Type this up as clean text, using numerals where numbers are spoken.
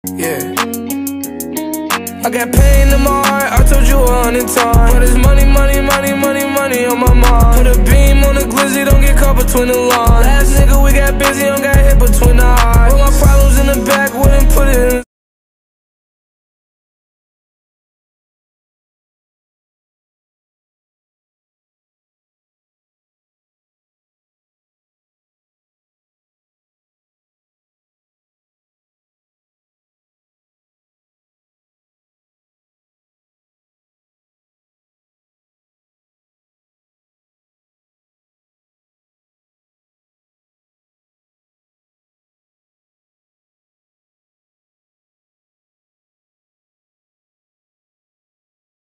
Yeah. I got pain in my heart, I told you 100 times. But it's money, money, money, money, money on my mind. Put a beam on the glizzy, don't get caught between the lines. Last nigga, we got busy, don't got hit between